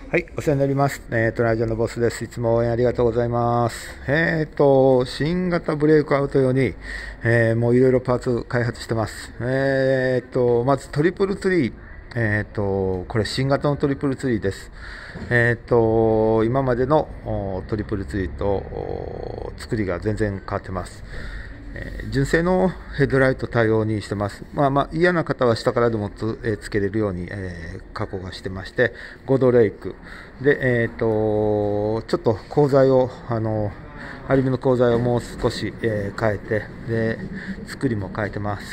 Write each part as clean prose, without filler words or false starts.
はい、お世話になります。ラジオのボスです。いつも応援ありがとうございます。新型ブレイクアウト用に、もういろいろパーツ開発してます。まずトリプルツリー。これ新型のトリプルツリーです。今までのトリプルツリーと作りが全然変わってます。純正のヘッドライト対応にしてます。嫌な方は下からでもつけれるように、加工がしてまして、5度レイクで、ちょっと鋼材をアルミの鋼材をもう少し、変えて、で作りも変えてます。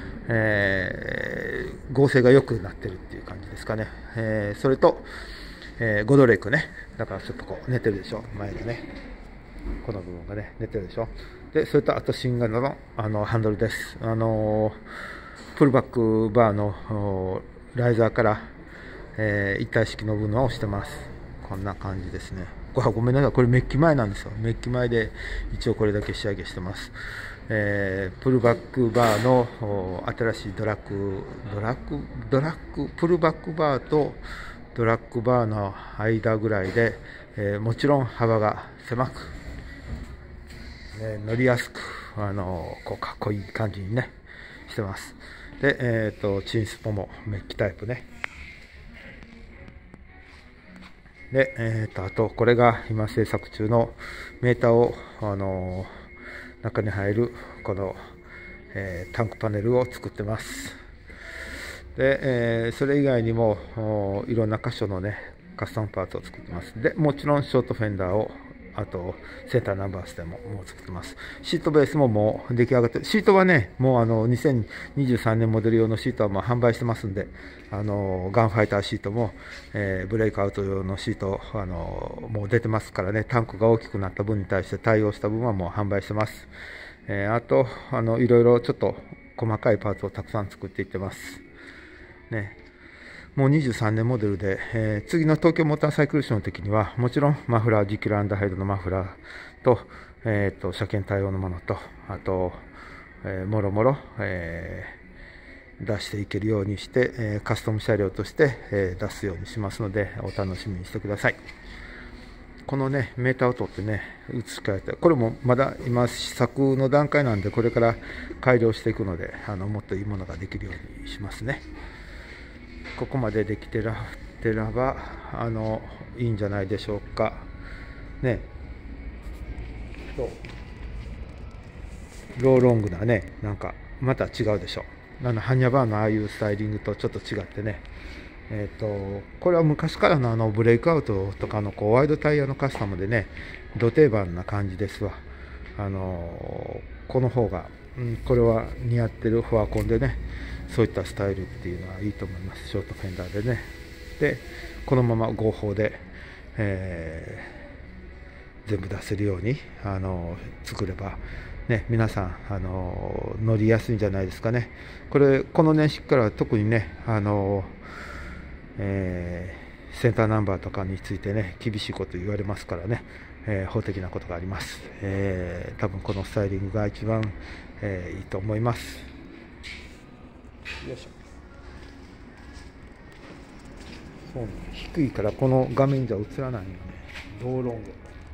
合成が良くなってるっていう感じですかね。それと、5度レイクね。だからちょっとこう寝てるでしょ、前がね。この部分がね寝てるでしょ。でそれとあと新型のハンドルです。プルバックバーのライザーから、一体式の部分をしてます。こんな感じですね。ごめんなさい、これメッキ前なんですよ。メッキ前で一応これだけ仕上げしてます。プルバックバーの新しいプルバックバーとドラッグバーの間ぐらいで、もちろん幅が狭く、乗りやすく、こうかっこいい感じにねしてます。で、チンスポもメッキタイプね。で、あとこれが今制作中のメーターを、中に入るこの、タンクパネルを作ってます。で、それ以外にもいろんな箇所のねカスタムパーツを作ってます。でもちろんショートフェンダーを、あとセンターナンバーステももう作ってます。シートベースももう出来上がって、シートはねもう2023年モデル用のシートはもう販売してますんで、ガンファイターシートも、ブレイクアウト用のシートもう出てますからね。タンクが大きくなった分に対して対応した分はもう販売してます。あといろいろちょっと細かいパーツをたくさん作っていってますね。もう23年モデルで、次の東京モーターサイクルショーの時にはもちろんマフラー、ジキュラーアンダーヘッドのマフラーと、車検対応のものと、あと、もろもろ、出していけるようにして、カスタム車両として、出すようにしますのでお楽しみにしてください。このねメーターを取ってね移し替えて、これもまだ今試作の段階なんで、これから改良していくのでもっといいものができるようにしますね。ここまでできてらばいいんじゃないでしょうかね。ローロングなね、なんかまた違うでしょ。ハンニャバーのああいうスタイリングとちょっと違ってね、これは昔からのブレイクアウトとかのこうワイドタイヤのカスタムでね、ド定番な感じですわ。この方が、これは似合ってるフォアコンでね、そういったスタイルっていうのはいいと思います。ショートフェンダーでね。でこのまま合法で、全部出せるように作ればね、皆さん乗りやすいんじゃないですかね。この年式から特にねセンターナンバーとかについてね厳しいこと言われますからね、法的なことがあります。多分このスタイリングが一番、いいと思います。よいしょ。そうね、低いからこの画面じゃ映らないよね。ローロング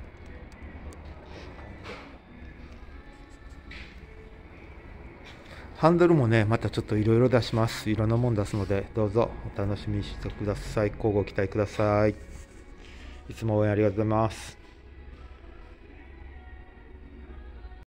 ハンドルもねまたちょっといろいろ出します。いろんなもん出すのでどうぞお楽しみにしてください。交互期待ください。いつも応援ありがとうございます。